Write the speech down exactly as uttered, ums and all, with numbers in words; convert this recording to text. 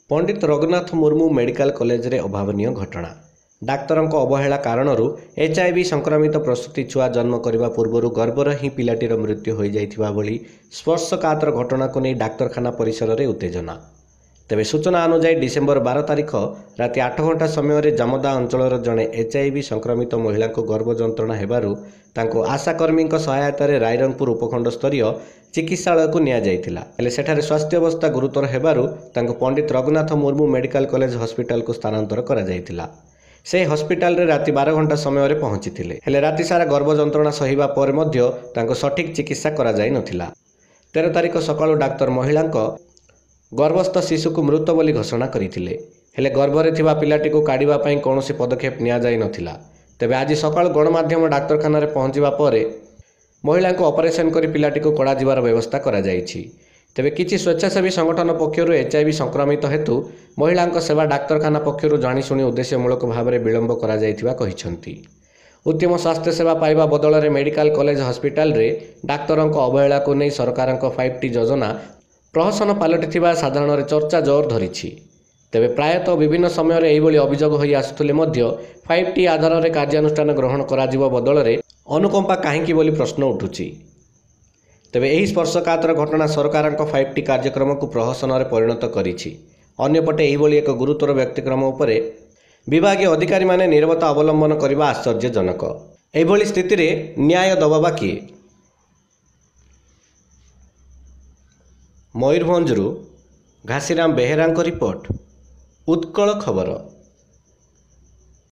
पंडित Raghunath Murmu medical college रे अभावनीय घटना। डाक्तरंक अवहेला कारणरू एचआईवी संक्रमित प्रसूति छुआ जन्म करने पूर्व गर्भर ही पिलाटीर मृत्यु हो जाइथिबा भली स्पर्शकातर घटना को नहीं डाक्तरखाना परिसर में उत्तेजना। तेबे सूचना अनुसार डिसेम्बर बार तारिख राति आठ घंटा समय जामदा अंचल जड़े एचआईवी संक्रमित महिला को गर्भ जंत्रणा हेबारु तांको आशाकर्मी सहायतार रायरंगपुर उपखंड स्तरीय चिकित्सालय को निया जाइथिला। हेले सेठारे स्वास्थ्य अवस्था गुरुतर हेबारु तांको Pandit Raghunath Murmu medical college hospital को स्थानांतर करा जाइथिला। से हॉस्पिटल रे राति बारह घंटा समय पहुंची थिले। हेले राति सारा गर्भ जंत्रणा सहिबा पर मध्य तांको सठिक चिकित्सा करा जाय नथिला। तेरह तारिख सकाळु डाक्तर महिलांको गर्भस्थ शिशु को मृत बोली घोषणा करथिले। हेले गर्भरे थिबा पिलाटी को काढिबा पई कोनोसी पदक्षेप निया जाय नथिला। तेबे आज सकाळु गणमाध्यम डाक्तरखाना रे पहुंचीबा परे महिला को ऑपरेशन करी पिलाटी को कड़ा जीवार व्यवस्था करा जायछि। तेबे किछि स्वेच्छासेवी संगठन पक्षरु एचआईवी संक्रमित हेतु महिला सेवा डाक्तरखाना पक्षरु जानिशुणी उद्देश्यमूलक भाव में विलंब करा जायथिबा कहिसंती। उत्तम स्वास्थ्य सेवा पाइबा बदल में मेडिकल कॉलेज हॉस्पिटल रे डाक्तरंक अवहेला को नहीं सरकारंक फाइव टी योजना प्रहसन पलटिथिबा साधारण चर्चा जोर धरिछि। तेबे प्रायतः विभिन्न समय एहिभली अभियोग होई आसुथिले मध्य फाइव टी आधार में कार्यानुष्ठान ग्रहण कराजिबो बदल में अनुकंपा काहींकी बोली प्रश्न उठुछि। तेबे एही स्पर्शकातर घटना सरकारंक फाइव टी कार्यक्रम को प्रहसन में परिणत करिछि। अन्यपटे एहिभली एक गुरुतर व्यक्तिक्रम उपरे विभागीय अधिकारी माने नीरवता अवलंबन करबा आश्चर्यजनक। एहिभली स्थिति रे न्याय दबाबा किए? मयूरभंजरू घासीराम बेहेरांक रिपोर्ट, उत्कल खबर।